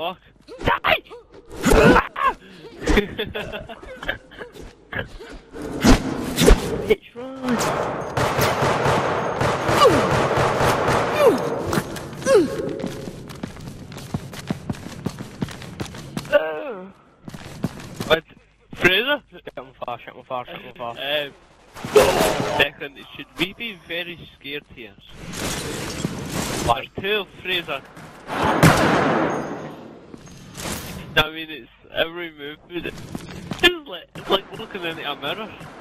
fuck? Die! Bitch, run! What? Fraser? I'm fast. Second, should we be very scared here? There's two of Fraser. I mean, it's every movement. It's like looking into a mirror.